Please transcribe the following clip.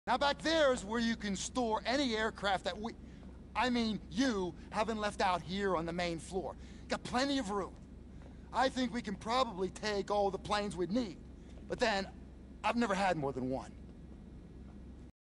Now back there is where you can store any aircraft that you haven't left out here on the main floor. Got plenty of room. I think we can probably take all the planes we'd need. But then, I've never had more than one.